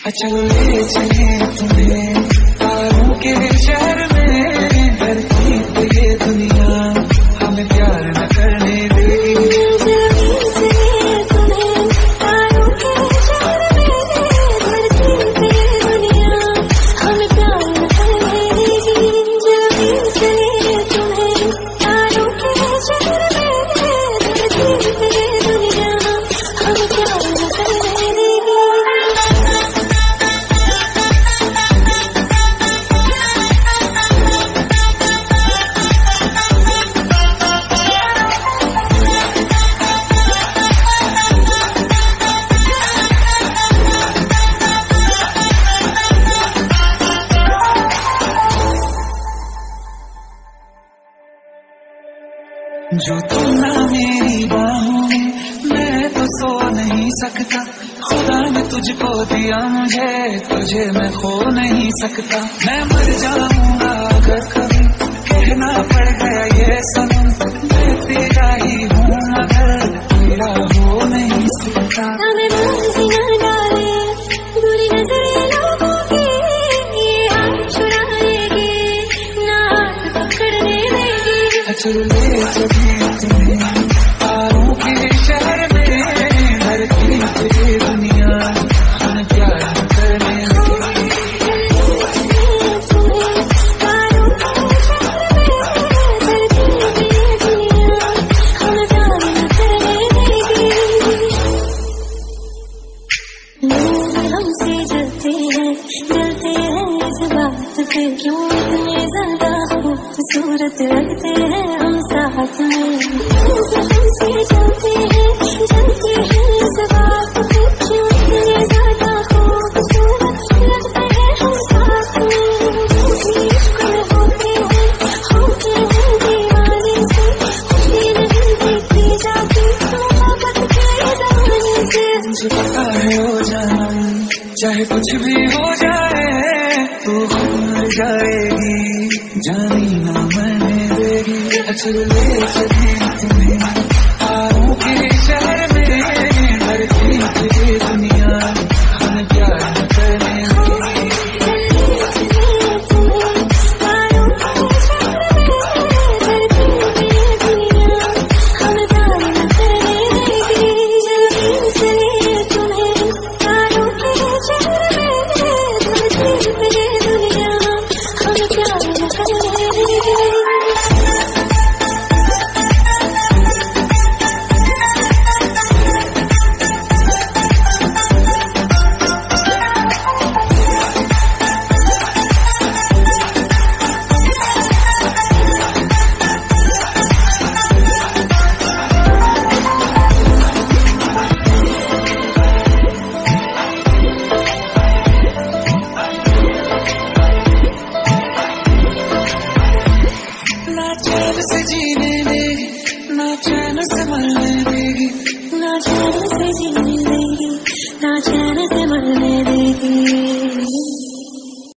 चलो ले चले तुम्हें तारों के शहर में, धरती पे ये दुनिया हमें प्यार न करने देगी। जो तुम ना मेरी बाहों में, मैं तो सो नहीं सकता। खुदा ने तुझको दिया मुझे, तुझे मैं खो नहीं सकता। मैं मर जाऊंगा अगर कभी कहना पड़ गया ये सनम, मैं तेरा ही हूँ मगर तेरा हो नहीं सकता। बुरी नजरें लोगों की ये हाथ छुड़ाएगी, ना हाथ पकड़ने देगी। चलो ले चली तुम्हें तारों के शहर में, धरती पे दुनिया हमें प्यार करने हमसे जलते हैं इस बात पे, क्यों इतने ज्यादा खूबसूरत लगते हैं हम साथ में। हमसे जलते हैं इस बात पे, क्यों इतने ज्यादा खूबसूरत लगते हैं हम साथ में। इश्क में होते हैं दीवाने से, खुशी नहीं देखी जाती मोहब्बत के जमाने से। मुझे पता है हो जाना चाहे कुछ भी हो जाए, तू भूल जाएगी, जानी ना मैंने देगी। चल ले चली तुम्हें तारों के शहर में, धरती पे दुनिया हमें प्यार करने से जीने देगी, ना चैन से मरने देगी, ना चैन से जीने देगी, ना चैन से मरने देगी।